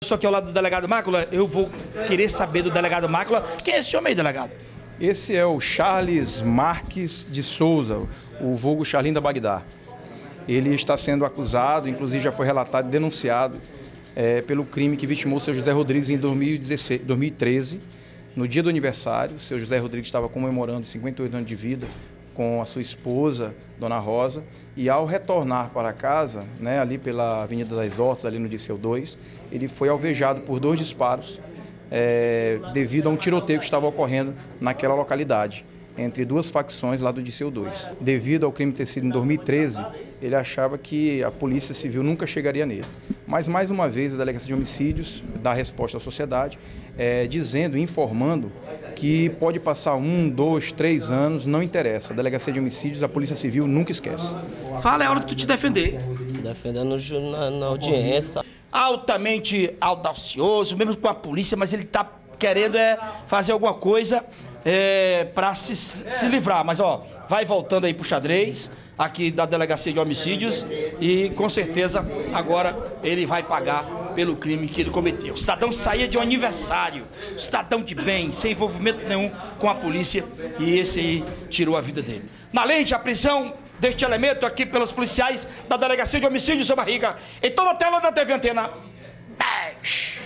Estou aqui ao lado do delegado Mácula, eu vou querer saber do delegado Mácula. Quem é esse homem aí, delegado? Esse é o Charles Marques de Souza, o vulgo Charlinho da Bagdá. Ele está sendo acusado, inclusive já foi relatado e denunciado pelo crime que vitimou o seu José Rodrigues em 2013. No dia do aniversário, o seu José Rodrigues estava comemorando 58 anos de vida com a sua esposa, Dona Rosa, e ao retornar para casa, ali pela Avenida das Hortas, ali no Disseu 2, ele foi alvejado por 2 disparos devido a um tiroteio que estava ocorrendo naquela localidade, entre 2 facções lá do Disseu 2. Devido ao crime ter sido em 2013, ele achava que a Polícia Civil nunca chegaria nele. Mas, mais uma vez, a Delegacia de Homicídios dá resposta à sociedade, informando que pode passar 1, 2, 3 anos, não interessa. A Delegacia de Homicídios, a Polícia Civil nunca esquece. Fala, é hora de tu te defender. Defendendo na audiência. Altamente audacioso, mesmo com a polícia, mas ele está querendo fazer alguma coisa para se livrar. Mas, ó, vai voltando aí pro xadrez, aqui da Delegacia de Homicídios, e com certeza agora ele vai pagar pelo crime que ele cometeu. O cidadão saía de um aniversário, cidadão de bem, sem envolvimento nenhum com a polícia, e esse aí tirou a vida dele. Na lente, a prisão deste elemento aqui pelos policiais da Delegacia de Homicídios, seu Barriga, em toda a tela da TV Antena 10.